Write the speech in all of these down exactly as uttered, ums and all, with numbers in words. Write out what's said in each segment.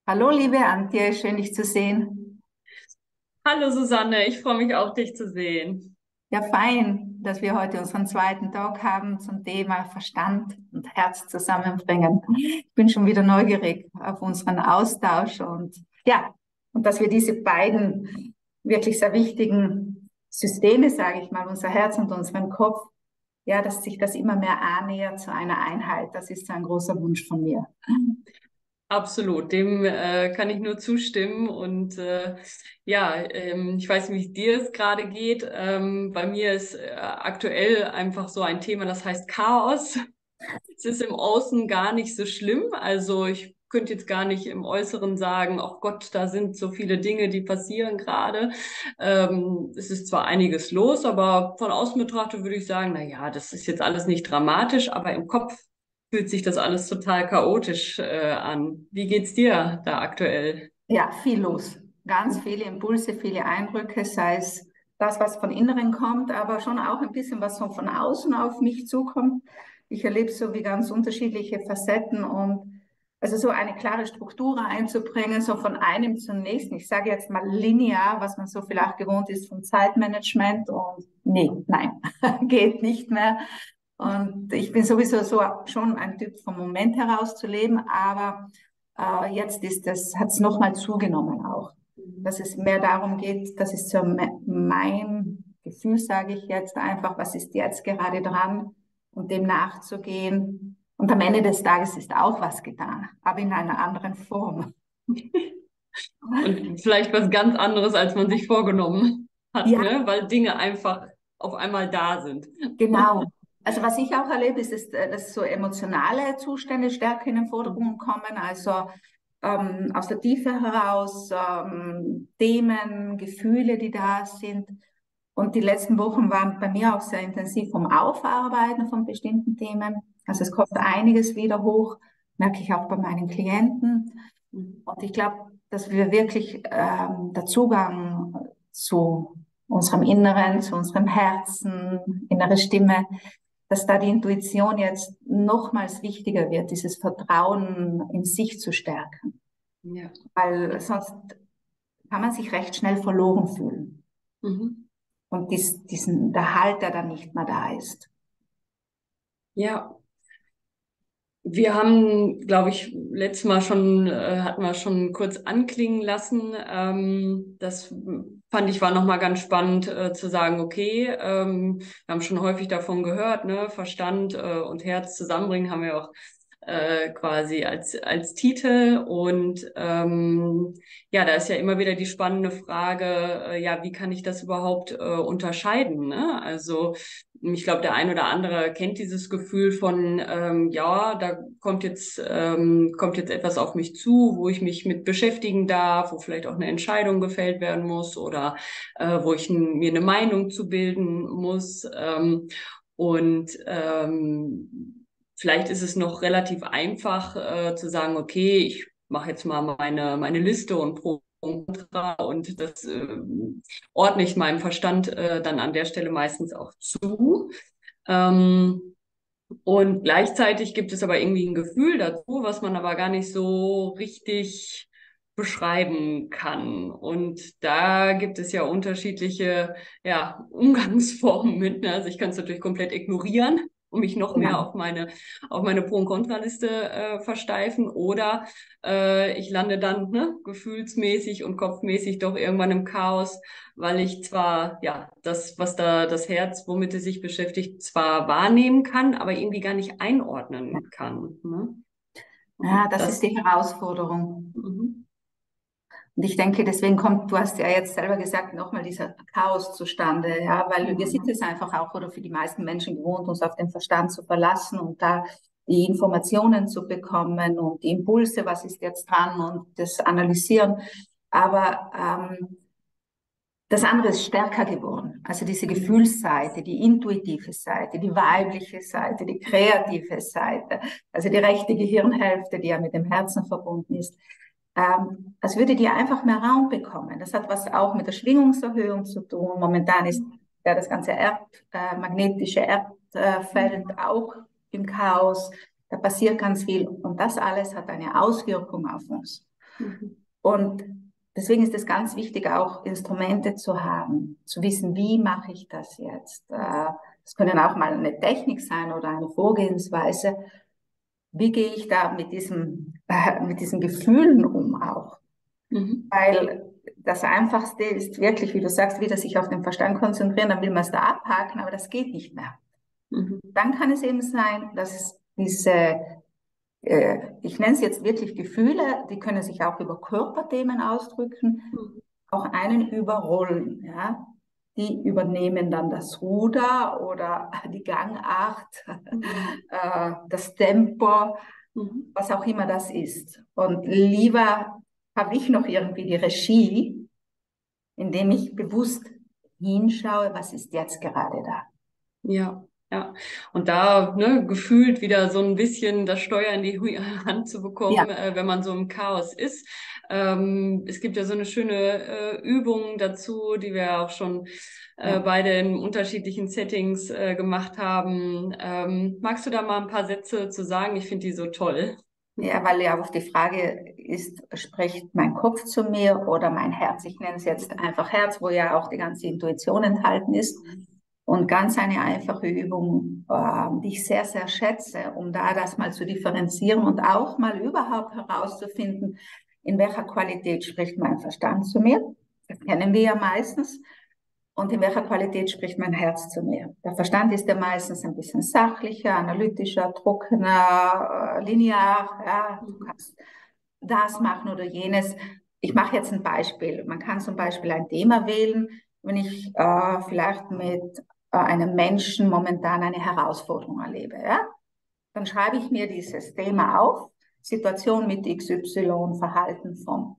Hallo, liebe Antje, schön dich zu sehen. Hallo Susanne, ich freue mich auch, dich zu sehen. Ja, fein, dass wir heute unseren zweiten Talk haben zum Thema Verstand und Herz zusammenbringen. Ich bin schon wieder neugierig auf unseren Austausch und ja, und dass wir diese beiden wirklich sehr wichtigen Systeme, sage ich mal, unser Herz und unseren Kopf, ja, dass sich das immer mehr annähert zu einer Einheit. Das ist so ein großer Wunsch von mir. Absolut, dem äh, kann ich nur zustimmen. Und äh, ja, ähm, ich weiß nicht, wie es dir es gerade geht. Ähm, bei mir ist äh, aktuell einfach so ein Thema, das heißt Chaos. Es ist im Außen gar nicht so schlimm. Also ich könnte jetzt gar nicht im Äußeren sagen, oh Gott, da sind so viele Dinge, die passieren gerade. Ähm, es ist zwar einiges los, aber von außen betrachtet würde ich sagen, na ja, das ist jetzt alles nicht dramatisch, aber im Kopf fühlt sich das alles total chaotisch äh, an. Wie geht's dir da aktuell? Ja, viel los. Ganz viele Impulse, viele Eindrücke, sei es das, was von innen kommt, aber schon auch ein bisschen, was so von außen auf mich zukommt. Ich erlebe so wie ganz unterschiedliche Facetten und also so eine klare Struktur einzubringen, so von einem zum nächsten. Ich sage jetzt mal linear, was man so vielleicht gewohnt ist vom Zeitmanagement und nee, nein, geht nicht mehr. Und ich bin sowieso so schon ein Typ vom Moment heraus zu leben, aber äh, jetzt ist es, hat es nochmal zugenommen auch, dass es mehr darum geht, das ist so me- mein Gefühl, sage ich jetzt einfach, was ist jetzt gerade dran und dem nachzugehen. Und am Ende des Tages ist auch was getan, aber in einer anderen Form. Und vielleicht was ganz anderes, als man sich vorgenommen hat, Ja, ne? Weil Dinge einfach auf einmal da sind. genau. Also was ich auch erlebe, ist, ist, äh, dass so emotionale Zustände stärker in den Vordergrund kommen. Also ähm, aus der Tiefe heraus ähm, Themen, Gefühle, die da sind. Und die letzten Wochen waren bei mir auch sehr intensiv vom Aufarbeiten von bestimmten Themen. Also es kommt einiges wieder hoch, merke ich auch bei meinen Klienten. Und ich glaube, dass wir wirklich ähm, der Zugang zu unserem Inneren, zu unserem Herzen, innere Stimme, dass da die Intuition jetzt nochmals wichtiger wird, dieses Vertrauen in sich zu stärken. Ja. Weil sonst kann man sich recht schnell verloren fühlen. Mhm. Und dies, diesen, der Halt, der dann nicht mehr da ist. Ja, wir haben, glaube ich, letztes Mal schon, äh, hatten wir schon kurz anklingen lassen. Ähm, das fand ich war nochmal ganz spannend, äh, zu sagen, okay, ähm, wir haben schon häufig davon gehört, ne, Verstand, äh, und Herz zusammenbringen, haben wir auch äh, quasi als, als Titel. Und ähm, ja, da ist ja immer wieder die spannende Frage, äh, ja, wie kann ich das überhaupt äh, unterscheiden, ne? Also ich glaube, der ein oder andere kennt dieses Gefühl von, ähm, ja, da kommt jetzt, ähm, kommt jetzt etwas auf mich zu, wo ich mich mit beschäftigen darf, wo vielleicht auch eine Entscheidung gefällt werden muss oder äh, wo ich n- mir eine Meinung zu bilden muss. Ähm, und ähm, vielleicht ist es noch relativ einfach äh, zu sagen, okay, ich mache jetzt mal meine, meine Liste und Pro und Contra und das äh, ordne ich meinem Verstand äh, dann an der Stelle meistens auch zu. Ähm, und gleichzeitig gibt es aber irgendwie ein Gefühl dazu, was man aber gar nicht so richtig beschreiben kann. Und da gibt es ja unterschiedliche, ja, Umgangsformen mit. Ne? Also ich kann es natürlich komplett ignorieren und mich noch mehr Genau. auf meine, auf meine Pro- und Kontraliste äh, versteifen. Oder äh, ich lande dann, ne, gefühlsmäßig und kopfmäßig doch irgendwann im Chaos, weil ich zwar, ja, das, was da das Herz, womit es sich beschäftigt, zwar wahrnehmen kann, aber irgendwie gar nicht einordnen kann. Ne? Ja, Und das ist das, die Herausforderung. mhm, Und ich denke, deswegen kommt, du hast ja jetzt selber gesagt, nochmal dieser Chaos zustande, ja, weil wir sind mhm, es einfach auch oder für die meisten Menschen gewohnt, uns auf den Verstand zu verlassen und da die Informationen zu bekommen und die Impulse, was ist jetzt dran und das Analysieren. Aber ähm, das andere ist stärker geworden. Also diese mhm, Gefühlsseite, die intuitive Seite, die weibliche Seite, die kreative Seite, also die rechte Gehirnhälfte, die ja mit dem Herzen verbunden ist, ähm, als würde die einfach mehr Raum bekommen. Das hat was auch mit der Schwingungserhöhung zu tun. Momentan ist ja das ganze Erd, äh, magnetische Erdfeld auch im Chaos. Da passiert ganz viel und das alles hat eine Auswirkung auf uns. Mhm. Und deswegen ist es ganz wichtig, auch Instrumente zu haben, zu wissen, wie mache ich das jetzt. Äh, Es können auch mal eine Technik sein oder eine Vorgehensweise. Wie gehe ich da mit diesem, äh, mit diesen Gefühlen um auch? Mhm. Weil das Einfachste ist wirklich, wie du sagst, wieder sich auf den Verstand konzentrieren, dann will man es da abhaken, aber das geht nicht mehr. Mhm. Dann kann es eben sein, dass diese, äh, ich nenne es jetzt wirklich Gefühle, die können sich auch über Körperthemen ausdrücken, Mhm. auch einen überrollen. Ja? Die übernehmen dann das Ruder oder die Gangart, Mhm. äh, das Tempo, Mhm. was auch immer das ist. Und lieber habe ich noch irgendwie die Regie, indem ich bewusst hinschaue, was ist jetzt gerade da. Ja, ja. Und da, ne, gefühlt wieder so ein bisschen das Steuer in die Hu- Hand zu bekommen, Ja, äh, wenn man so im Chaos ist. Ähm, es gibt ja so eine schöne äh, Übung dazu, die wir auch schon äh, ja. beide in unterschiedlichen Settings äh, gemacht haben. Ähm, magst du da mal ein paar Sätze zu sagen? Ich finde die so toll. Ja, weil ja auch die Frage ist, spricht mein Kopf zu mir oder mein Herz? Ich nenne es jetzt einfach Herz, wo ja auch die ganze Intuition enthalten ist. Und ganz eine einfache Übung, äh, die ich sehr, sehr schätze, um da das mal zu differenzieren und auch mal überhaupt herauszufinden, in welcher Qualität spricht mein Verstand zu mir. Das kennen wir ja meistens. Und in welcher Qualität spricht mein Herz zu mir? Der Verstand ist ja meistens ein bisschen sachlicher, analytischer, trockener, äh, linear. Ja, du Mhm. kannst das machen oder jenes. Ich mache jetzt ein Beispiel. Man kann zum Beispiel ein Thema wählen, wenn ich äh, vielleicht mit äh, einem Menschen momentan eine Herausforderung erlebe. Ja? Dann schreibe ich mir dieses Thema auf, Situation mit X Y, Verhalten von.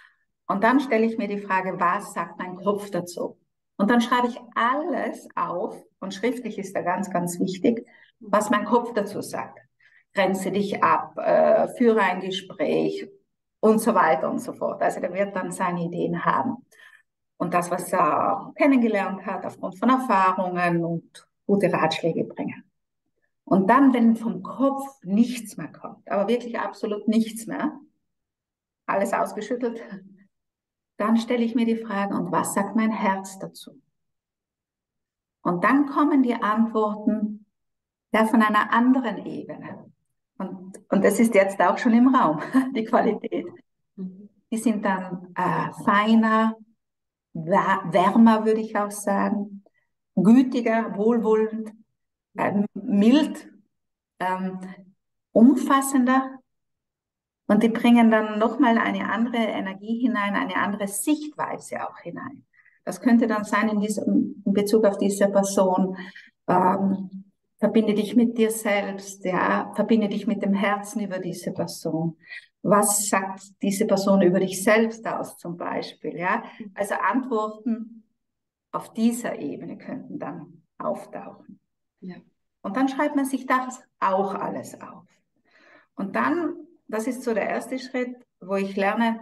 Und dann stelle ich mir die Frage, was sagt mein Kopf dazu? Und dann schreibe ich alles auf, und schriftlich ist da ganz, ganz wichtig, was mein Kopf dazu sagt. Grenze dich ab, äh, führe ein Gespräch und so weiter und so fort. Also der wird dann seine Ideen haben. Und das, was er kennengelernt hat, aufgrund von Erfahrungen und gute Ratschläge bringen. Und dann, wenn vom Kopf nichts mehr kommt, aber wirklich absolut nichts mehr, alles ausgeschüttelt, dann stelle ich mir die Frage, und was sagt mein Herz dazu? Und dann kommen die Antworten ja von einer anderen Ebene. Und, und das ist jetzt auch schon im Raum, die Qualität. Mhm. Die sind dann äh, feiner, wärmer, würde ich auch sagen, gütiger, wohlwollend, äh, mild, ähm, umfassender. Und die bringen dann nochmal eine andere Energie hinein, eine andere Sichtweise auch hinein. Das könnte dann sein in, diesem, in Bezug auf diese Person, ähm, verbinde dich mit dir selbst, ja, verbinde dich mit dem Herzen über diese Person. Was sagt diese Person über dich selbst aus zum Beispiel, ja? Also Antworten auf dieser Ebene könnten dann auftauchen. Ja. Und dann schreibt man sich das auch alles auf. Und dann, das ist so der erste Schritt, wo ich lerne,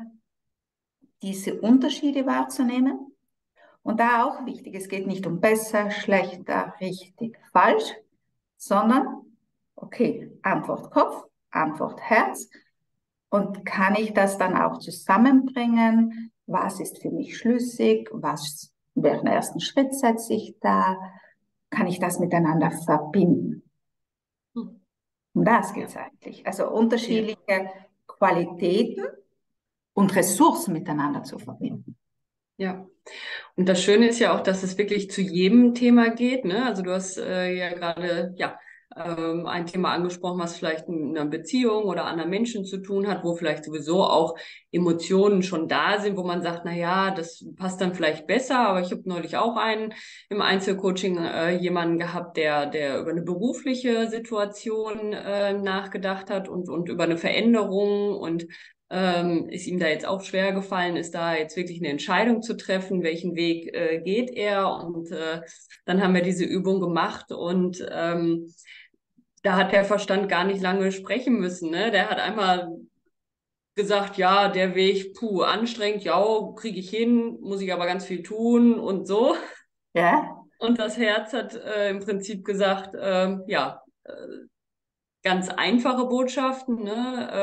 diese Unterschiede wahrzunehmen. Und da auch wichtig, es geht nicht um besser, schlechter, richtig, falsch, sondern, okay, Antwort Kopf, Antwort Herz. Und kann ich das dann auch zusammenbringen? Was ist für mich schlüssig? Was, welchen ersten Schritt setze ich da? Kann ich das miteinander verbinden? Mhm. Um das geht Ja. es eigentlich. Also Ja. unterschiedliche Qualitäten und Ressourcen miteinander zu verbinden. Ja. Und das Schöne ist ja auch, dass es wirklich zu jedem Thema geht, ne? Also du hast äh, ja gerade ja ähm, ein Thema angesprochen, was vielleicht in einer Beziehung oder anderen Menschen zu tun hat, wo vielleicht sowieso auch Emotionen schon da sind, wo man sagt, na ja, das passt dann vielleicht besser. Aber ich habe neulich auch einen im Einzelcoaching äh, jemanden gehabt, der der über eine berufliche Situation äh, nachgedacht hat und und über eine Veränderung und ähm, ist ihm da jetzt auch schwer gefallen, ist da jetzt wirklich eine Entscheidung zu treffen, welchen Weg äh, geht er. Und äh, dann haben wir diese Übung gemacht und ähm, da hat der Verstand gar nicht lange sprechen müssen. Ne? Der hat einmal gesagt, ja, der Weg, puh, anstrengend, ja, kriege ich hin, muss ich aber ganz viel tun und so. Ja, Und das Herz hat äh, im Prinzip gesagt, ähm, ja, äh, ganz einfache Botschaften, ne?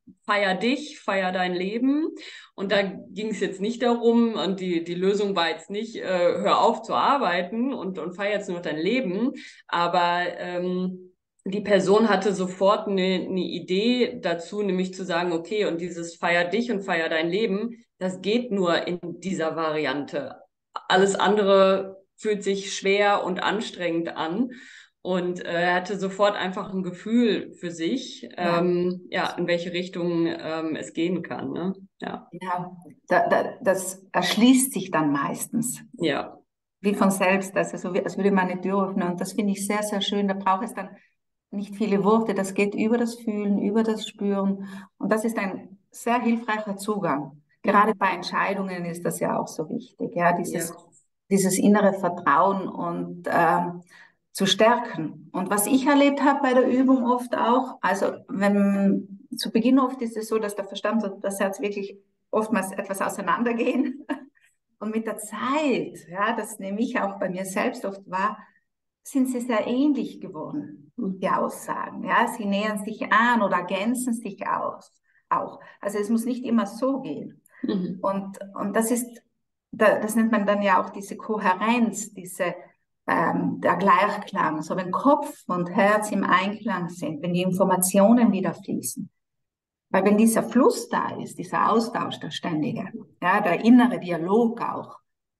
feier dich, feier dein Leben. Und da ging es jetzt nicht darum, und die, die Lösung war jetzt nicht, äh, hör auf zu arbeiten und, und feier jetzt nur dein Leben, aber ähm, die Person hatte sofort eine, eine Idee dazu, nämlich zu sagen, okay, und dieses feier dich und feier dein Leben, das geht nur in dieser Variante. Alles andere fühlt sich schwer und anstrengend an. Und äh, er hatte sofort einfach ein Gefühl für sich, Ja. ähm, ja, in welche Richtung ähm, es gehen kann. Ne? Ja. Ja, da, da, das erschließt sich dann meistens, Ja. wie von selbst, also so wie, als würde man eine Tür öffnen. Und das finde ich sehr, sehr schön. Da braucht es dann nicht viele Worte. Das geht über das Fühlen, über das Spüren. Und das ist ein sehr hilfreicher Zugang. Gerade Mhm. bei Entscheidungen ist das ja auch so wichtig, ja, Ja. dieses, dieses innere Vertrauen und ähm, zu stärken. Und was ich erlebt habe bei der Übung oft auch, also wenn zu Beginn oft ist es so, dass der Verstand und das Herz wirklich oftmals etwas auseinandergehen. Und mit der Zeit, ja, das nehme ich auch bei mir selbst oft wahr, sind sie sehr ähnlich geworden, die Mhm. Aussagen. Ja, sie nähern sich an oder ergänzen sich aus, auch. Also es muss nicht immer so gehen. Mhm. Und, und das ist, das nennt man dann ja auch diese Kohärenz, diese, ähm, der Gleichklang. So wenn Kopf und Herz im Einklang sind, wenn die Informationen wieder fließen. Weil wenn dieser Fluss da ist, dieser Austausch, der ständige, ja, der innere Dialog auch,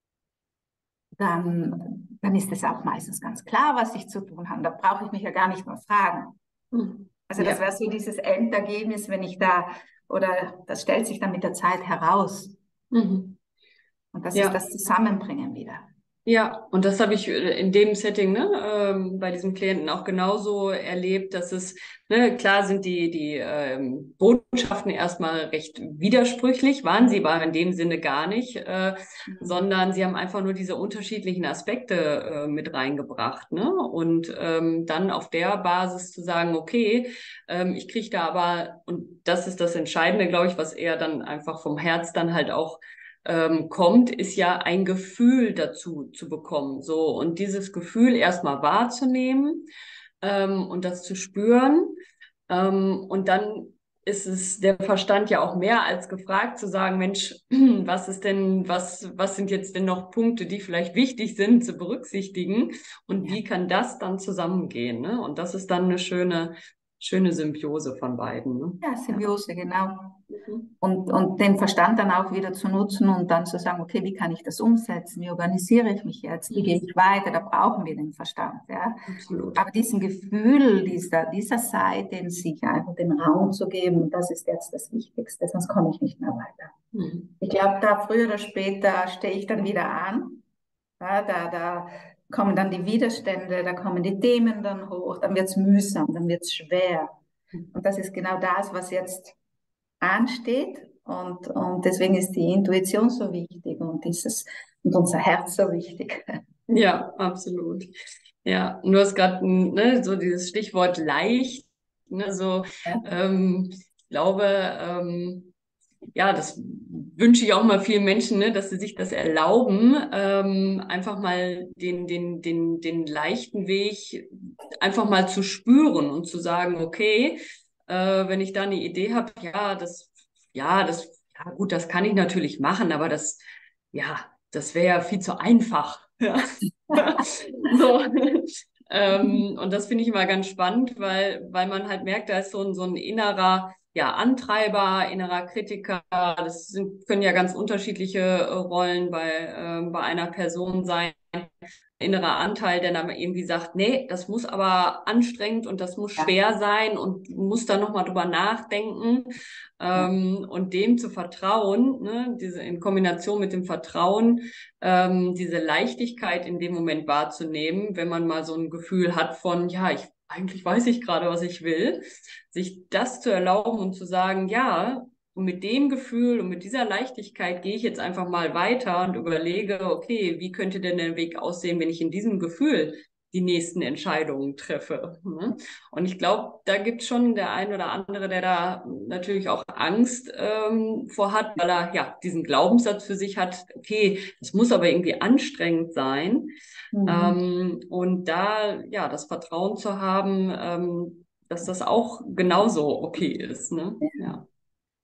dann, dann ist es auch meistens ganz klar, was ich zu tun habe. Da brauche ich mich ja gar nicht mehr fragen. Mhm. Also das Ja. wäre so dieses Endergebnis, wenn ich da, oder das stellt sich dann mit der Zeit heraus. Mhm. Und das ist Ja. das Zusammenbringen wieder. Ja, und das habe ich äh, in dem Setting, ne, ähm, bei diesem Klienten auch genauso erlebt, dass es, ne, klar sind die, die ähm, Botschaften erstmal recht widersprüchlich, waren sie aber in dem Sinne gar nicht, äh, Mhm. sondern sie haben einfach nur diese unterschiedlichen Aspekte äh, mit reingebracht, ne? Und ähm, dann auf der Basis zu sagen, okay, ähm, ich kriege da aber, und das ist das Entscheidende, glaube ich, was er dann einfach vom Herz dann halt auch ähm, kommt, ist ja ein Gefühl dazu zu bekommen. So, und dieses Gefühl erstmal wahrzunehmen ähm, und das zu spüren. Ähm, und dann ist es der Verstand ja auch mehr als gefragt zu sagen, Mensch, was ist denn, was, was sind jetzt denn noch Punkte, die vielleicht wichtig sind zu berücksichtigen und Ja. wie kann das dann zusammengehen, ne? Und das ist dann eine schöne, schöne Symbiose von beiden, ne? Ja, Ja. Symbiose, genau. Mhm. Und, und den Verstand dann auch wieder zu nutzen und dann zu sagen, okay, wie kann ich das umsetzen? Wie organisiere ich mich jetzt? Wie gehe Mhm. ich weiter? Da brauchen wir den Verstand, ja. Absolut. Aber diesen Gefühl dieser, dieser Seite in sich einfach den Raum zu geben, das ist jetzt das Wichtigste, sonst komme ich nicht mehr weiter. Mhm. Ich glaube, da früher oder später stehe ich dann wieder an. Ja, da, da kommen dann die Widerstände, da kommen die Themen dann hoch, dann wird es mühsam, dann wird es schwer. Und das ist genau das, was jetzt ansteht. Und, und deswegen ist die Intuition so wichtig und, dieses, und unser Herz so wichtig. Ja, absolut. Ja, und du hast gerade ne, so dieses Stichwort leicht, ne, so Ja, ähm, ich glaube, ähm, ja, das wünsche ich auch mal vielen Menschen, ne, dass sie sich das erlauben, ähm, einfach mal den, den, den, den leichten Weg einfach mal zu spüren und zu sagen, okay, äh, wenn ich da eine Idee habe, ja, das, ja, das, ja gut, das kann ich natürlich machen, aber das, ja, das wäre ja viel zu einfach. Ja. So. Ähm, und das finde ich immer ganz spannend, weil, weil man halt merkt, da ist so ein, so ein innerer, ja, Antreiber, innerer Kritiker. Das sind, können ja ganz unterschiedliche äh, Rollen bei, äh, bei einer Person sein. Innerer Anteil, der dann irgendwie sagt, nee, das muss aber anstrengend und das muss ja, schwer sein und du musst da nochmal drüber nachdenken ja, ähm, und dem zu vertrauen, ne, diese in Kombination mit dem Vertrauen, ähm, diese Leichtigkeit in dem Moment wahrzunehmen, wenn man mal so ein Gefühl hat von, ja, ich eigentlich weiß ich gerade, was ich will, sich das zu erlauben und zu sagen, ja, und mit dem Gefühl und mit dieser Leichtigkeit gehe ich jetzt einfach mal weiter und überlege, okay, wie könnte denn der Weg aussehen, wenn ich in diesem Gefühl die nächsten Entscheidungen treffe. Ne? Und ich glaube, da gibt es schon der ein oder andere, der da natürlich auch Angst ähm, vor hat, weil er ja diesen Glaubenssatz für sich hat, okay, das muss aber irgendwie anstrengend sein. mhm. Ähm, und da ja das Vertrauen zu haben, ähm, dass das auch genauso okay ist. Ne? Ja. Ja.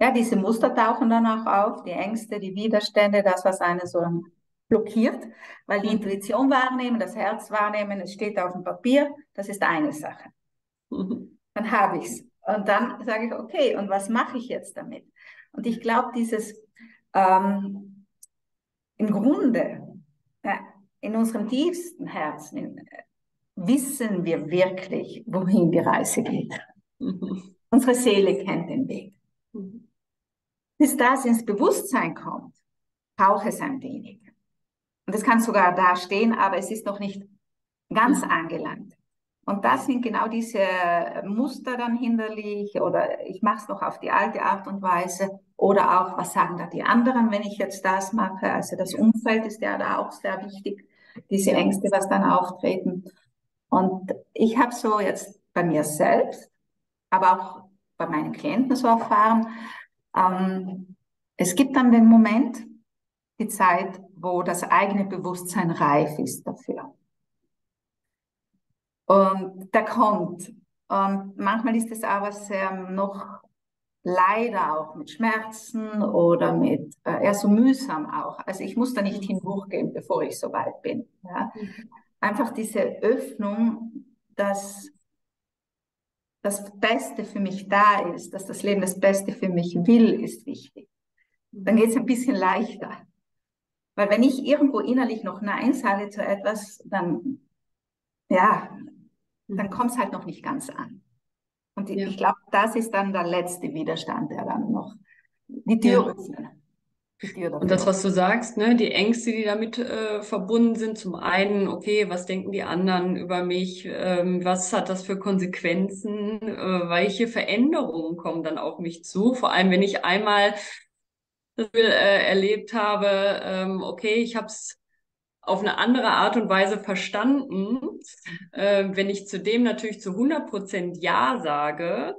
Ja, diese Muster tauchen dann auch auf, die Ängste, die Widerstände, das, was einen so blockiert, weil die Mhm. Intuition wahrnehmen, das Herz wahrnehmen, es steht auf dem Papier, das ist eine Sache. Mhm. Dann habe ich es. Und dann sage ich, okay, und was mache ich jetzt damit? Und ich glaube, dieses ähm, im Grunde, ja, in unserem tiefsten Herzen, in, wissen wir wirklich, wohin die Reise geht. Mhm. Unsere Seele kennt den Weg. Mhm. Bis das ins Bewusstsein kommt, braucht es ein wenig. Und es kann sogar da stehen, aber es ist noch nicht ganz Mhm. angelangt. Und das sind genau diese Muster dann hinderlich oder ich mache es noch auf die alte Art und Weise oder auch, was sagen da die anderen, wenn ich jetzt das mache. Also das Umfeld ist ja da auch sehr wichtig, diese Ja. Ängste, was dann auftreten. Und ich habe so jetzt bei mir selbst, aber auch bei meinen Klienten so erfahren, ähm, es gibt dann den Moment, die Zeit, wo das eigene Bewusstsein reif ist dafür. Und der kommt. Und manchmal ist es aber sehr noch leider auch mit Schmerzen oder mit äh, eher so mühsam auch. Also ich muss da nicht Mhm. hindurchgehen, bevor ich so weit bin. Ja. Mhm. Einfach diese Öffnung, dass das Beste für mich da ist, dass das Leben das Beste für mich will, ist wichtig. Dann geht es ein bisschen leichter. Weil wenn ich irgendwo innerlich noch Nein sage zu etwas, dann, ja, dann Mhm. kommt es halt noch nicht ganz an. Und ich, Ja. ich glaube, das ist dann der letzte Widerstand, der dann noch die Tür Ja. öffnet. Die Tür Und das, dafür. was du sagst, ne, die Ängste, die damit äh, verbunden sind, zum einen, okay, was denken die anderen über mich? Ähm, was hat das für Konsequenzen? Äh, welche Veränderungen kommen dann auf mich zu? Vor allem, wenn ich einmal das Gefühl, äh, erlebt habe, ähm, okay, ich habe es auf eine andere Art und Weise verstanden. Äh, wenn ich zu dem natürlich zu hundert Prozent Ja sage,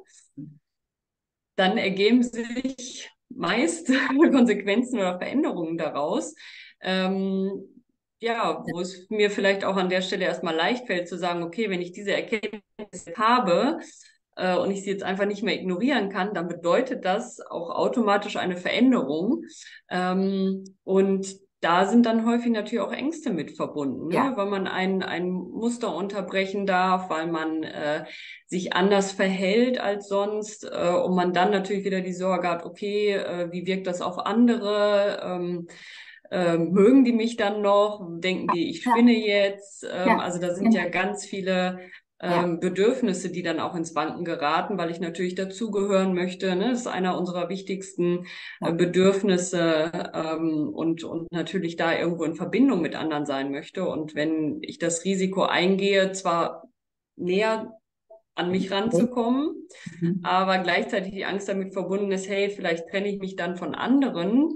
dann ergeben sich meist Konsequenzen oder Veränderungen daraus. Ähm, ja, wo es mir vielleicht auch an der Stelle erstmal leicht fällt zu sagen, okay, wenn ich diese Erkenntnis habe äh, und ich sie jetzt einfach nicht mehr ignorieren kann, dann bedeutet das auch automatisch eine Veränderung. Ähm, und da sind dann häufig natürlich auch Ängste mit verbunden, ne? Ja, Weil man ein, ein Muster unterbrechen darf, weil man äh, sich anders verhält als sonst äh, und man dann natürlich wieder die Sorge hat, okay, äh, wie wirkt das auf andere? Ähm, ähm, mögen die mich dann noch? Denken die, ich ja, spinne jetzt? Ähm, ja, also da sind ja genau. ganz viele Ja, ähm, Bedürfnisse, die dann auch ins Wanken geraten, weil ich natürlich dazugehören möchte. Ne? Das ist einer unserer wichtigsten äh, ja, Bedürfnisse ähm, und, und natürlich da irgendwo in Verbindung mit anderen sein möchte. Und wenn ich das Risiko eingehe, zwar näher an mich ranzukommen, mhm. aber gleichzeitig die Angst damit verbunden ist, hey, vielleicht trenne ich mich dann von anderen,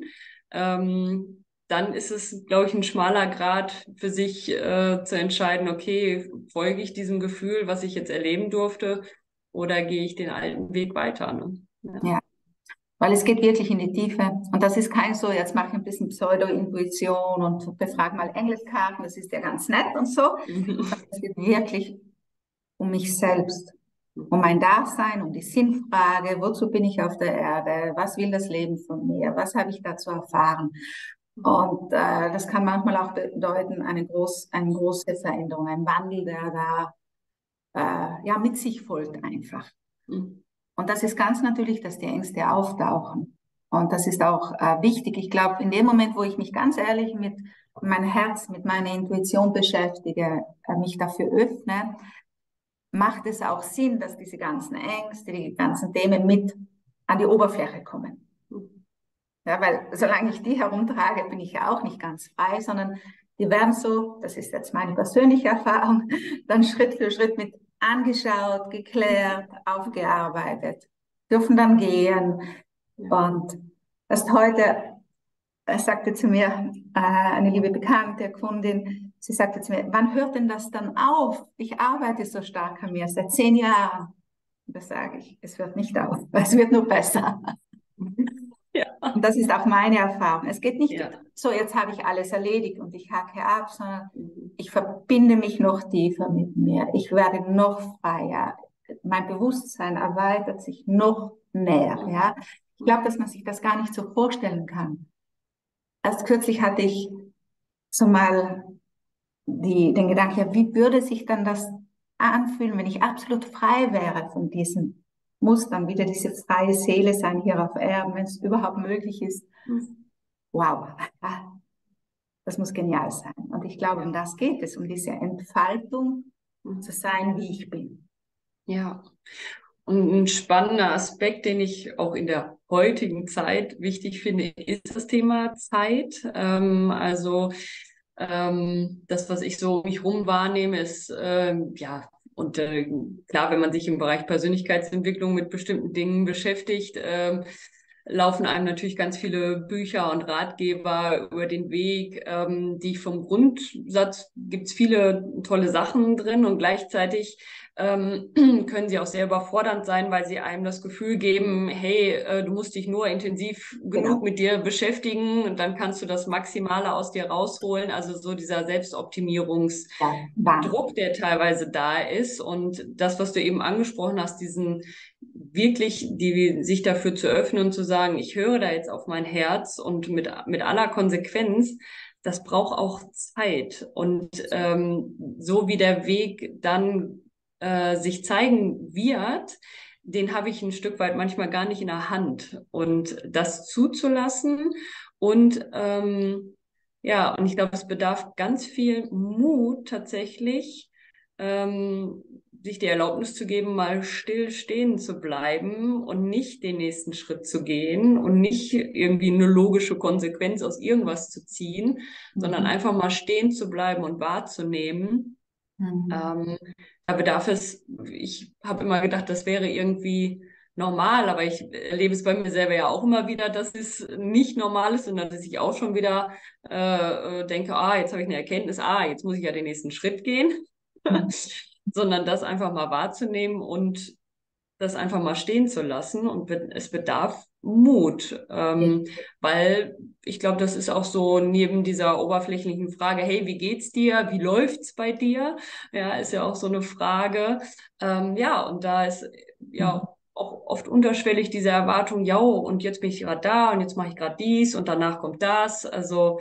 ähm, dann ist es, glaube ich, ein schmaler Grat für sich äh, zu entscheiden, okay, folge ich diesem Gefühl, was ich jetzt erleben durfte, oder gehe ich den alten Weg weiter? Ne? Ja. Ja. Weil es geht wirklich in die Tiefe. Und das ist kein so, jetzt mache ich ein bisschen Pseudo-Intuition und befrage mal Engelskarten, das ist ja ganz nett und so. Es geht wirklich um mich selbst, um mein Dasein, um die Sinnfrage, wozu bin ich auf der Erde, was will das Leben von mir, was habe ich da zu erfahren. Und äh, das kann manchmal auch bedeuten, eine, groß, eine große Veränderung, ein Wandel, der da äh, ja, mit sich folgt einfach. Und das ist ganz natürlich, dass die Ängste auftauchen. Und das ist auch äh, wichtig. Ich glaube, in dem Moment, wo ich mich ganz ehrlich mit meinem Herz, mit meiner Intuition beschäftige, äh, mich dafür öffne, macht es auch Sinn, dass diese ganzen Ängste, die ganzen Themen mit an die Oberfläche kommen. Ja, weil solange ich die herumtrage, bin ich ja auch nicht ganz frei, sondern die werden so, das ist jetzt meine persönliche Erfahrung, dann Schritt für Schritt mit angeschaut, geklärt, aufgearbeitet, dürfen dann gehen. Und erst heute äh, sagte zu mir äh, eine liebe Bekannte, Kundin, sie sagte zu mir, wann hört denn das dann auf? Ich arbeite so stark an mir, seit zehn Jahren. Und das sage ich, es hört nicht auf, es wird nur besser. Ja. Und das ist auch meine Erfahrung. Es geht nicht Ja. so, jetzt habe ich alles erledigt und ich hacke ab, sondern Mhm. ich verbinde mich noch tiefer mit mir. Ich werde noch freier. Mein Bewusstsein erweitert sich noch mehr. Ja? Ich glaube, dass man sich das gar nicht so vorstellen kann. Erst kürzlich hatte ich so mal die, den Gedanken, ja, wie würde sich dann das anfühlen, wenn ich absolut frei wäre von diesen Mustern, wieder diese freie Seele sein hier auf Erden, wenn es überhaupt möglich ist. Mhm. Wow, das muss genial sein. Und ich glaube, um das geht es, um diese Entfaltung Mhm. zu sein, wie ich bin. Ja. Und ein spannender Aspekt, den ich auch in der heutigen Zeit wichtig finde, ist das Thema Zeit. Ähm, also ähm, das, was ich so um mich rum wahrnehme, ist ähm, ja, und äh, klar, wenn man sich im Bereich Persönlichkeitsentwicklung mit bestimmten Dingen beschäftigt, ähm, laufen einem natürlich ganz viele Bücher und Ratgeber über den Weg, ähm, die ich vom Grundsatz, gibt's viele tolle Sachen drin und gleichzeitig ähm, können sie auch sehr überfordernd sein, weil sie einem das Gefühl geben, hey, äh, du musst dich nur intensiv genug Genau. mit dir beschäftigen und dann kannst du das Maximale aus dir rausholen. Also so dieser Selbstoptimierungsdruck, Ja, Wahnsinn. der teilweise da ist und das, was du eben angesprochen hast, diesen wirklich, die sich dafür zu öffnen und zu sagen, ich höre da jetzt auf mein Herz und mit, mit aller Konsequenz, das braucht auch Zeit. Und ähm, so wie der Weg dann äh, sich zeigen wird, den habe ich ein Stück weit manchmal gar nicht in der Hand. Und das zuzulassen und ähm, ja, und ich glaube, es bedarf ganz viel Mut tatsächlich, ähm, sich die Erlaubnis zu geben, mal still stehen zu bleiben und nicht den nächsten Schritt zu gehen und nicht irgendwie eine logische Konsequenz aus irgendwas zu ziehen, sondern Mhm. einfach mal stehen zu bleiben und wahrzunehmen. Mhm. Ähm, da bedarf es, ich habe immer gedacht, das wäre irgendwie normal, aber ich erlebe es bei mir selber ja auch immer wieder, dass es nicht normal ist, sondern dass ich auch schon wieder äh, denke, ah, jetzt habe ich eine Erkenntnis, ah, jetzt muss ich ja den nächsten Schritt gehen, Mhm. sondern das einfach mal wahrzunehmen und das einfach mal stehen zu lassen. Und es bedarf Mut, ähm, weil ich glaube, das ist auch so neben dieser oberflächlichen Frage, hey, wie geht's dir? Wie läuft's bei dir? Ja, ist ja auch so eine Frage. Ähm, ja, und da ist Mhm. ja auch oft unterschwellig diese Erwartung, ja, und jetzt bin ich gerade da und jetzt mache ich gerade dies und danach kommt das. Also,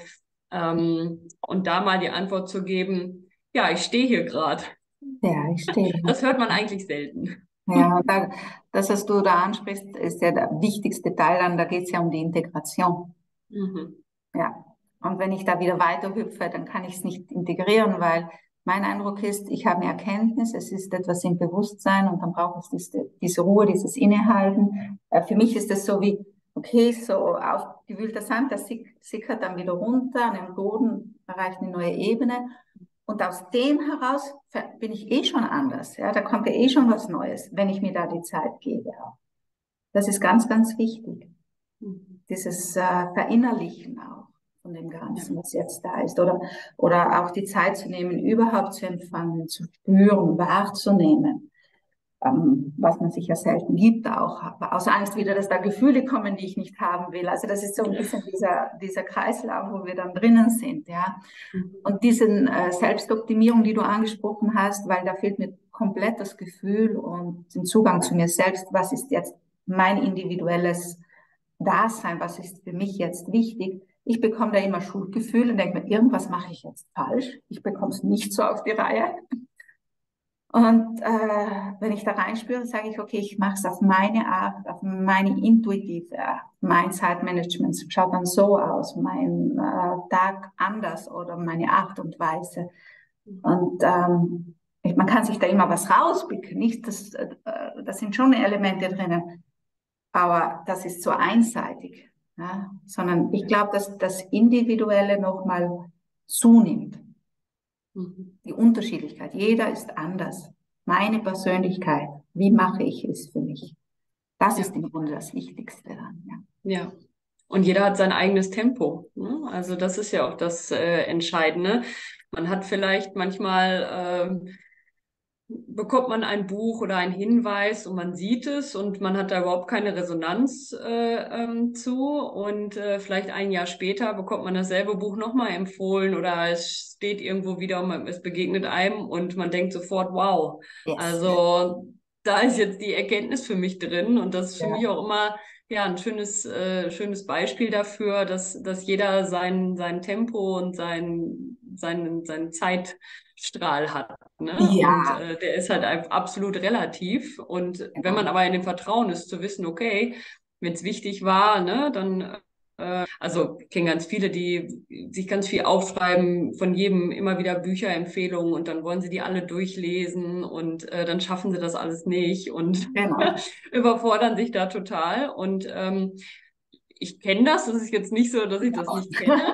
ähm, und da mal die Antwort zu geben, ja, ich stehe hier gerade. Ja, ich stehe. Das hört man eigentlich selten. Ja, und da, das, was du da ansprichst, ist ja der wichtigste Teil dann, da geht es ja um die Integration. Mhm. Ja. Und wenn ich da wieder weiter hüpfe, dann kann ich es nicht integrieren, weil mein Eindruck ist, ich habe eine Erkenntnis, es ist etwas im Bewusstsein und dann braucht es diese, diese Ruhe, dieses Innehalten. Äh, Für mich ist es so wie, okay, so aufgewühlter Sand, das sick- sickert dann wieder runter an den Boden, erreicht eine neue Ebene. Und aus dem heraus bin ich eh schon anders. Ja, da kommt ja eh schon was Neues, wenn ich mir da die Zeit gebe. Das ist ganz, ganz wichtig. Mhm. Dieses äh, Verinnerlichen auch von dem Ja. Ganzen, was jetzt da ist. Oder, oder auch die Zeit zu nehmen, überhaupt zu empfangen, zu spüren, wahrzunehmen. Ähm, was man sich ja selten gibt auch. Aus Angst wieder, dass da Gefühle kommen, die ich nicht haben will. Also das ist so ein bisschen dieser, dieser Kreislauf, wo wir dann drinnen sind. Ja. Mhm. Und diese äh, Selbstoptimierung, die du angesprochen hast, weil da fehlt mir komplett das Gefühl und den Zugang zu mir selbst. Was ist jetzt mein individuelles Dasein? Was ist für mich jetzt wichtig? Ich bekomme da immer Schuldgefühle und denke mir, irgendwas mache ich jetzt falsch. Ich bekomme es nicht so auf die Reihe. Und äh, wenn ich da reinspüre, sage ich, okay, ich mache es auf meine Art, auf meine intuitive Art. Mein Zeitmanagement schaut dann so aus, mein äh, Tag anders oder meine Art und Weise. Und ähm, ich, man kann sich da immer was rauspicken, nicht? Das, äh, das sind schon Elemente drinnen, aber das ist so einseitig, ja? Sondern ich glaube, dass das Individuelle nochmal zunimmt. Mhm. Die Unterschiedlichkeit. Jeder ist anders. Meine Persönlichkeit, wie mache ich es für mich? Das Ja, ist im Grunde das Wichtigste dann. Ja. ja. Und jeder hat sein eigenes Tempo. Ne? Also das ist ja auch das äh, Entscheidende. Man hat vielleicht manchmal ähm, bekommt man ein Buch oder einen Hinweis und man sieht es und man hat da überhaupt keine Resonanz äh, ähm, zu. Und äh, vielleicht ein Jahr später bekommt man dasselbe Buch nochmal empfohlen oder es steht irgendwo wieder und man, es begegnet einem und man denkt sofort, wow, Yes. also da ist jetzt die Erkenntnis für mich drin und das ist für Ja. mich auch immer ja, ein schönes, äh, schönes Beispiel dafür, dass, dass jeder sein, sein Tempo und sein, seinen, seinen Zeitstrahl hat. Ne? Und Ja, äh, der ist halt einfach absolut relativ. Und wenn man genau. aber in dem Vertrauen ist, zu wissen, okay, wenn es wichtig war, ne, dann also ich kenne ganz viele, die sich ganz viel aufschreiben, von jedem immer wieder Bücherempfehlungen und dann wollen sie die alle durchlesen und äh, dann schaffen sie das alles nicht und Genau. überfordern sich da total. Und ähm, ich kenne das, das ist jetzt nicht so, dass ich das Genau. nicht kenne,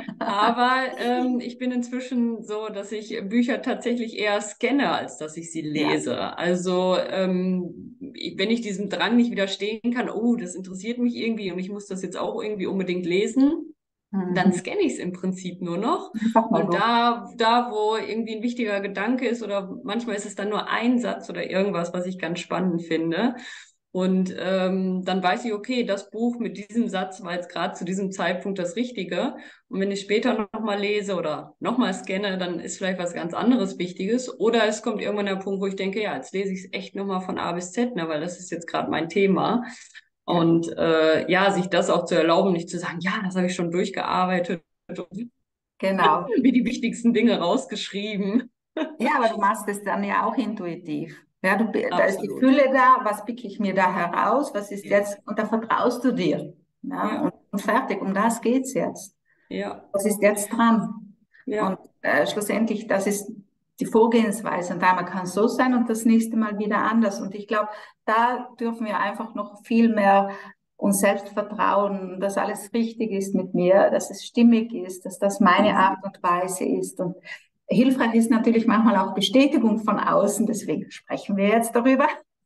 aber ähm, ich bin inzwischen so, dass ich Bücher tatsächlich eher scanne, als dass ich sie Ja, lese. Also ähm, wenn ich diesem Drang nicht widerstehen kann, oh, das interessiert mich irgendwie und ich muss das jetzt auch irgendwie unbedingt lesen, dann mhm. scanne ich es im Prinzip nur noch. Einfach mal Und durch. da, da, wo irgendwie ein wichtiger Gedanke ist, oder manchmal ist es dann nur ein Satz oder irgendwas, was ich ganz spannend finde. Und ähm, dann weiß ich, okay, das Buch mit diesem Satz war jetzt gerade zu diesem Zeitpunkt das Richtige. Und wenn ich später nochmal lese oder nochmal scanne, dann ist vielleicht was ganz anderes Wichtiges. Oder es kommt irgendwann der Punkt, wo ich denke, ja, jetzt lese ich es echt nochmal von A bis Z, ne, weil das ist jetzt gerade mein Thema. Ja, Und äh, ja, sich das auch zu erlauben, nicht zu sagen, ja, das habe ich schon durchgearbeitet und genau. mir die wichtigsten Dinge rausgeschrieben. Ja, aber du machst es dann ja auch intuitiv. Ja, du, da ist die Absolut. Fülle da, was picke ich mir da heraus, was ist Ja, jetzt, und da vertraust du dir. Ja, ja, und, und fertig, um das geht's jetzt. ja, Was ist jetzt dran? Und ja, äh, schlussendlich, das ist die Vorgehensweise. Und einmal kann es so sein und das nächste Mal wieder anders. Und ich glaube, da dürfen wir einfach noch viel mehr uns selbst vertrauen, dass alles richtig ist mit mir, dass es stimmig ist, dass das meine Art und Weise ist. Und hilfreich ist natürlich manchmal auch Bestätigung von außen. Deswegen sprechen wir jetzt darüber,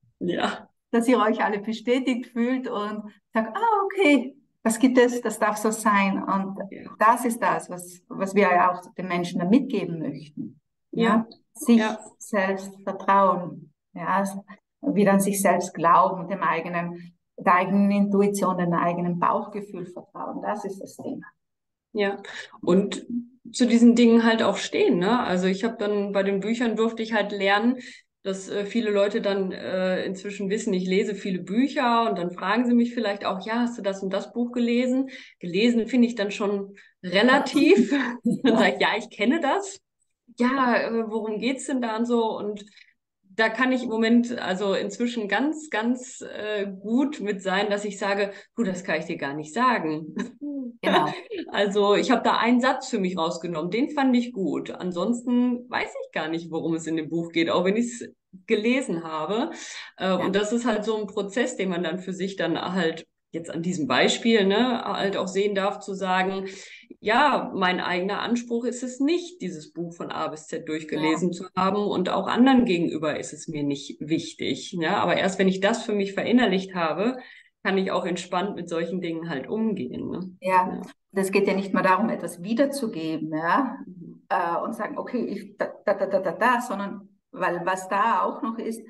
ja, dass ihr euch alle bestätigt fühlt und sagt, ah, okay, das gibt es, das darf so sein. Und ja, das ist das, was, was wir ja auch den Menschen da mitgeben möchten. Ja? ja, Sich ja, selbst vertrauen, ja? Wieder an sich selbst glauben, dem eigenen, der eigenen Intuition, dem eigenen Bauchgefühl vertrauen. Das ist das Thema. ja. Und zu diesen Dingen halt auch stehen, ne? Also ich habe dann bei den Büchern durfte ich halt lernen, dass äh, viele Leute dann äh, inzwischen wissen, ich lese viele Bücher und dann fragen sie mich vielleicht auch, ja, hast du das und das Buch gelesen? Gelesen finde ich dann schon relativ. Dann sage ich, ja, ich kenne das. Ja, äh, worum geht's denn da und so? Und da kann ich im Moment, also inzwischen ganz, ganz äh, gut mit sein, dass ich sage, du, das kann ich dir gar nicht sagen. Genau. Also ich habe da einen Satz für mich rausgenommen, den fand ich gut. Ansonsten weiß ich gar nicht, worum es in dem Buch geht, auch wenn ich es gelesen habe. Äh, Ja. und das ist halt so ein Prozess, den man dann für sich dann halt jetzt an diesem Beispiel, ne, halt auch sehen darf, zu sagen, ja, mein eigener Anspruch ist es nicht, dieses Buch von A bis Z Ja. durchgelesen zu haben und auch anderen gegenüber ist es mir nicht wichtig. Ja, aber erst wenn ich das für mich verinnerlicht habe, kann ich auch entspannt mit solchen Dingen halt umgehen. Ne? Ja, Ja. und es geht ja nicht mehr darum, etwas wiederzugeben, ja, Mhm. äh, und sagen, okay, ich da, da, da, da, da, da, sondern, weil was da auch noch ist,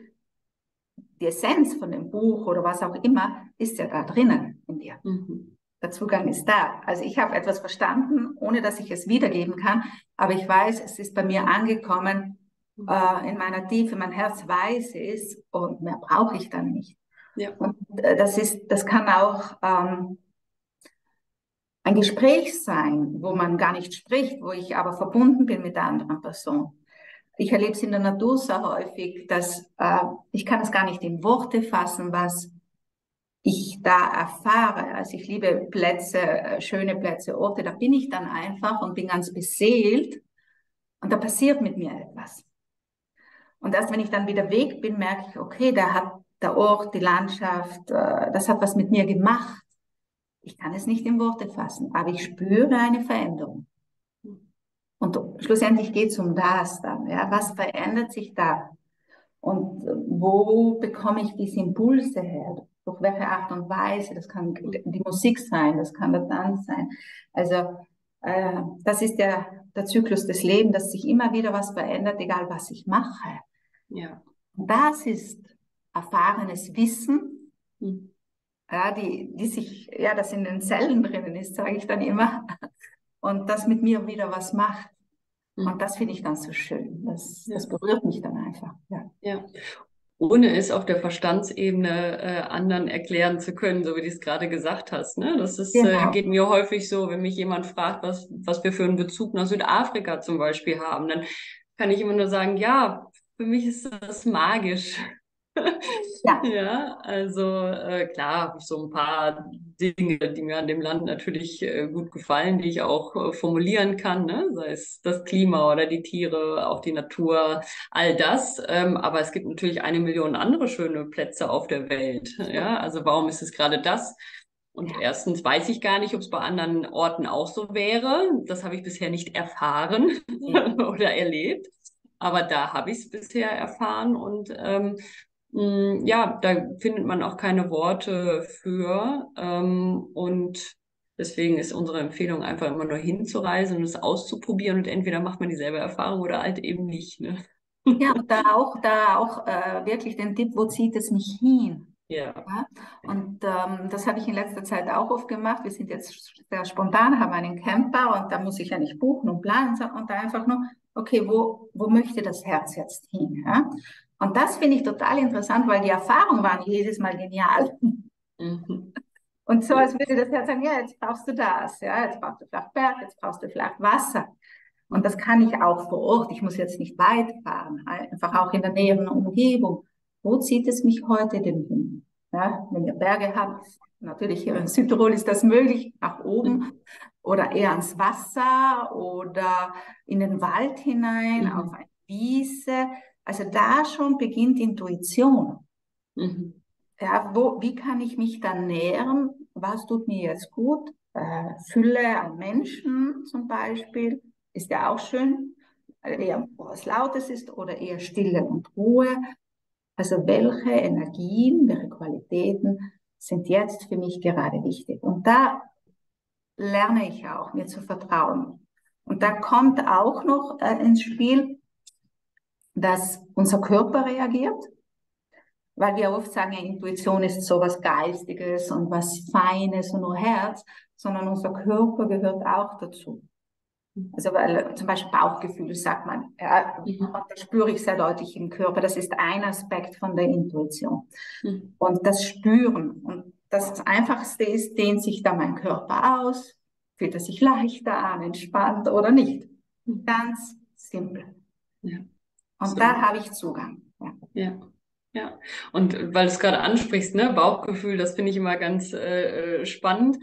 die Essenz von dem Buch oder was auch immer, ist ja da drinnen in dir. Mhm. Der Zugang ist da. Also ich habe etwas verstanden, ohne dass ich es wiedergeben kann, aber ich weiß, es ist bei mir angekommen, äh, in meiner Tiefe, mein Herz weiß es und mehr brauche ich dann nicht. Ja. Und äh, das ist, das kann auch ähm, ein Gespräch sein, wo man gar nicht spricht, wo ich aber verbunden bin mit der anderen Person. Ich erlebe es in der Natur sehr häufig, dass äh, ich kann es gar nicht in Worte fassen, was ich da erfahre. Also ich liebe Plätze, äh, schöne Plätze, Orte, da bin ich dann einfach und bin ganz beseelt und da passiert mit mir etwas. Und erst wenn ich dann wieder weg bin, merke ich, okay, da hat der Ort, die Landschaft, äh, das hat was mit mir gemacht. Ich kann es nicht in Worte fassen, aber ich spüre eine Veränderung. Und schlussendlich geht es um das dann. Ja? Was verändert sich da? Und wo bekomme ich diese Impulse her? Durch welche Art und Weise? Das kann die Musik sein, das kann der Tanz sein. Also äh, das ist der, der Zyklus des Lebens, dass sich immer wieder was verändert, egal was ich mache. Ja. Und das ist erfahrenes Wissen, Mhm. ja, die, die sich, ja, das in den Zellen drinnen ist, sage ich dann immer, und das mit mir wieder was macht. Und Mhm. das finde ich dann so schön. Das, das Ja. berührt mich dann einfach. Ja. Ja. ohne es auf der Verstandsebene äh, anderen erklären zu können, so wie du es gerade gesagt hast. Ne? Das ist, äh, Genau. geht mir häufig so, wenn mich jemand fragt, was, was wir für einen Bezug nach Südafrika zum Beispiel haben, dann kann ich immer nur sagen, ja, für mich ist das magisch. Ja, Ja, also äh, klar habe ich so ein paar Dinge, die mir an dem Land natürlich äh, gut gefallen, die ich auch äh, formulieren kann, ne? Sei es das Klima oder die Tiere, auch die Natur, all das. Ähm, aber es gibt natürlich eine Million andere schöne Plätze auf der Welt. Ja, also warum ist es gerade das? Und ja, erstens weiß ich gar nicht, ob es bei anderen Orten auch so wäre. Das habe ich bisher nicht erfahren ja. oder erlebt. Aber da habe ich es bisher erfahren und ähm, mh, ja, da findet man auch keine Worte für. Ähm, und deswegen ist unsere Empfehlung einfach immer nur hinzureisen und es auszuprobieren und entweder macht man dieselbe Erfahrung oder halt eben nicht. Ne? Ja, und da auch, da auch äh, wirklich den Tipp, wo zieht es mich hin? Ja. Ja? Und ähm, das habe ich in letzter Zeit auch oft gemacht. Wir sind jetzt sehr spontan, haben einen Camper und da muss ich ja nicht buchen und planen, sondern und da einfach nur, okay, wo, wo möchte das Herz jetzt hin? Ja? Und das finde ich total interessant, weil die Erfahrungen waren jedes Mal genial. Mhm. Und so, als würde das Herz sagen, ja, jetzt brauchst du das, ja, jetzt brauchst du vielleicht Berg, jetzt brauchst du vielleicht Wasser. Und das kann ich auch vor Ort. Ich muss jetzt nicht weit fahren, einfach auch in der näheren Umgebung. Wo zieht es mich heute denn hin? Ja, wenn ihr Berge habt, natürlich hier in Südtirol ist das möglich, nach oben Mhm. oder eher ans Wasser oder in den Wald hinein, auf Mhm. eine Wiese. Also da schon beginnt Intuition. Mhm. Ja, wo, wie kann ich mich dann nähren? Was tut mir jetzt gut? Äh, Fülle an Menschen zum Beispiel ist ja auch schön. Also eher was Lautes ist oder eher Stille und Ruhe. Also welche Energien, welche Qualitäten sind jetzt für mich gerade wichtig? Und da lerne ich auch, mir zu vertrauen. Und da kommt auch noch äh, ins Spiel, dass unser Körper reagiert. Weil wir oft sagen, ja, Intuition ist so was Geistiges und was Feines und nur Herz, sondern unser Körper gehört auch dazu. Also weil äh, zum Beispiel Bauchgefühl sagt man, ja, und Mhm. das spüre ich sehr deutlich im Körper. Das ist ein Aspekt von der Intuition. Mhm. Und das Spüren. Und das Einfachste ist, dehnt sich da mein Körper aus, fühlt er sich leichter an, entspannt oder nicht. Mhm. Ganz simpel. Ja, Und da absolut. habe ich Zugang. Ja. Ja. Ja, und weil du es gerade ansprichst, ne, Bauchgefühl, das finde ich immer ganz äh, äh, spannend.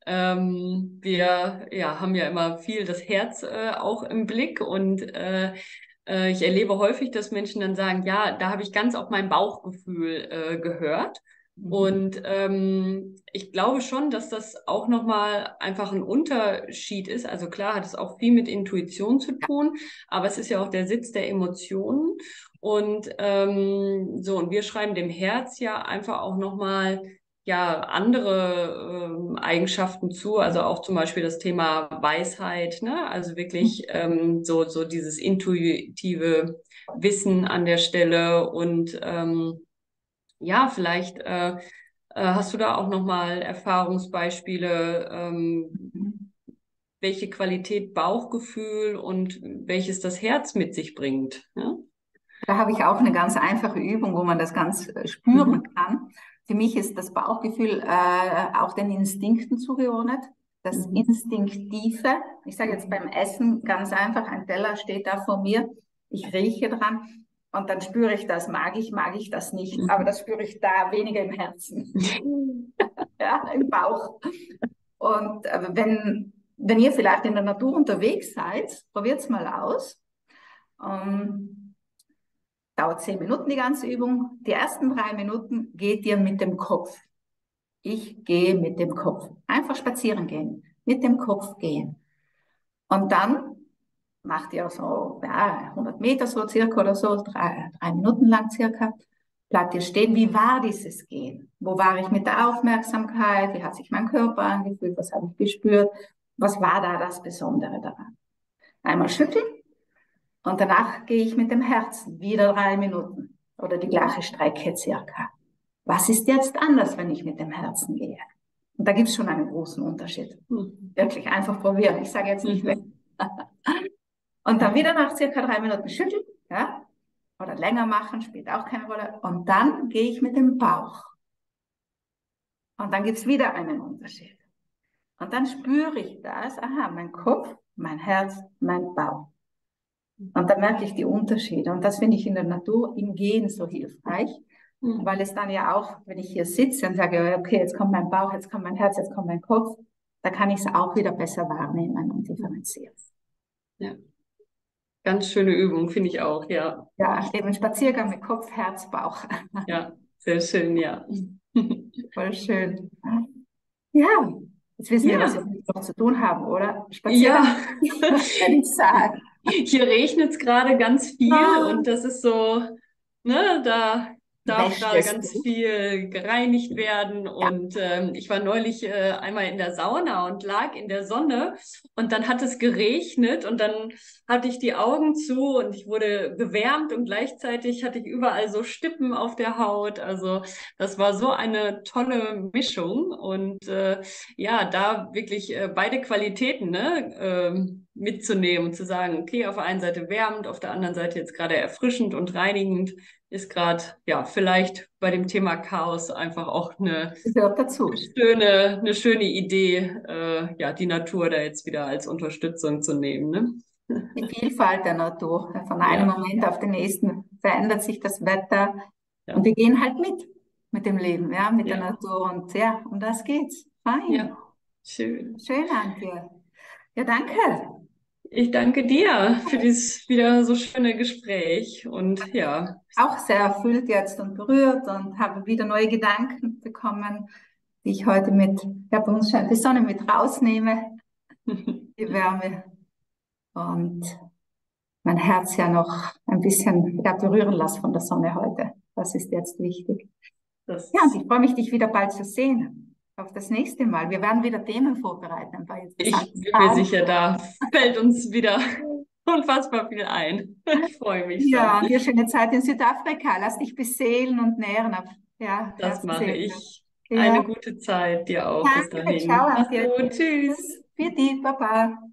Ähm, wir ja, haben ja immer viel das Herz äh, auch im Blick und äh, äh, ich erlebe häufig, dass Menschen dann sagen, ja, da habe ich ganz auf mein Bauchgefühl äh, gehört. Mhm. Und ähm, ich glaube schon, dass das auch nochmal einfach ein Unterschied ist. Also klar hat es auch viel mit Intuition zu tun, aber es ist ja auch der Sitz der Emotionen. Und ähm, so, und wir schreiben dem Herz ja einfach auch nochmal ja andere ähm, Eigenschaften zu, also auch zum Beispiel das Thema Weisheit, ne? Also wirklich ähm, so, so dieses intuitive Wissen an der Stelle und ähm, ja, vielleicht äh, äh, hast du da auch nochmal Erfahrungsbeispiele, ähm, Mhm. welche Qualität Bauchgefühl und welches das Herz mit sich bringt. Ja? Da habe ich auch eine ganz einfache Übung, wo man das ganz äh, spüren Mhm. kann. Für mich ist das Bauchgefühl äh, auch den Instinkten zugeordnet. Das Mhm. Instinktive. Ich sage jetzt beim Mhm. Essen ganz einfach, ein Teller steht da vor mir. Ich rieche dran und dann spüre ich das. Mag ich, mag ich das nicht. Aber Mhm. das spüre ich da weniger im Herzen, ja, im Bauch. Und äh, wenn, wenn ihr vielleicht in der Natur unterwegs seid, probiert es mal aus. Ähm, Dauert zehn Minuten die ganze Übung. Die ersten drei Minuten geht ihr mit dem Kopf. Ich gehe mit dem Kopf. Einfach spazieren gehen. Mit dem Kopf gehen. Und dann macht ihr so ja, hundert Meter so circa oder so, drei, drei Minuten lang circa. Bleibt ihr stehen. Wie war dieses Gehen? Wo war ich mit der Aufmerksamkeit? Wie hat sich mein Körper angefühlt? Was habe ich gespürt? Was war da das Besondere daran? Einmal schütteln und danach gehe ich mit dem Herzen wieder drei Minuten oder die gleiche Strecke circa. Was ist jetzt anders, wenn ich mit dem Herzen gehe? Und da gibt es schon einen großen Unterschied. Mhm. Wirklich einfach probieren. Ich sage jetzt nicht weg. Mhm. Und dann wieder nach circa drei Minuten schütteln, ja, oder oder länger machen, spielt auch keine Rolle. Und dann gehe ich mit dem Bauch. Und dann gibt es wieder einen Unterschied. Und dann spüre ich das, aha, mein Kopf, mein Herz, mein Bauch. Und da merke ich die Unterschiede. Und das finde ich in der Natur im Gehen so hilfreich, mhm. weil es dann ja auch, wenn ich hier sitze und sage, okay, jetzt kommt mein Bauch, jetzt kommt mein Herz, jetzt kommt mein Kopf, da kann ich es auch wieder besser wahrnehmen und differenzieren. Ja, ganz schöne Übung, finde ich auch, ja. Ja, eben Spaziergang mit Kopf, Herz, Bauch. Ja, sehr schön, ja. Voll schön. Ja, jetzt wissen ja. wir, was wir noch zu tun haben, oder? Spaziergang, ja. würde ich sagen. Hier regnet es gerade ganz viel oh. und das ist so, ne, da darf gerade ganz du? viel gereinigt werden. Ja. Und ähm, ich war neulich äh, einmal in der Sauna und lag in der Sonne und dann hat es geregnet und dann hatte ich die Augen zu und ich wurde gewärmt und gleichzeitig hatte ich überall so Stippen auf der Haut. Also das war so eine tolle Mischung und äh, ja, da wirklich äh, beide Qualitäten, ne, äh, mitzunehmen und zu sagen, okay, auf der einen Seite wärmend, auf der anderen Seite jetzt gerade erfrischend und reinigend, ist gerade, ja, vielleicht bei dem Thema Chaos einfach auch eine, dazu. eine, schöne, eine schöne Idee, äh, ja, die Natur da jetzt wieder als Unterstützung zu nehmen. Ne? Die Vielfalt der Natur. Von einem ja. Moment auf den nächsten verändert sich das Wetter ja. und wir gehen halt mit, mit dem Leben, ja, mit ja. der Natur und ja, um das geht's. Fein. Ja, schön. Schön, Antje. Ja, danke. Ich danke dir für dieses wieder so schöne Gespräch und ja. Auch sehr erfüllt jetzt und berührt und habe wieder neue Gedanken bekommen, die ich heute mit, ja, bei uns scheint die Sonne mit rausnehme, die Wärme und mein Herz ja noch ein bisschen ja, berühren lasse von der Sonne heute. Das ist jetzt wichtig. Das ja, und ich freue mich, dich wieder bald zu sehen. Auf das nächste Mal. Wir werden wieder Themen vorbereiten. Ich bin mir sicher, da fällt uns wieder unfassbar viel ein. Ich freue mich schon. Ja, dir schöne Zeit in Südafrika. Lass dich beseelen und nähren. Ja, das mache ich. Ja. Eine gute Zeit dir auch. Danke, bis dahin. ciao. Mach's gut. Tschüss. Für dich, Baba.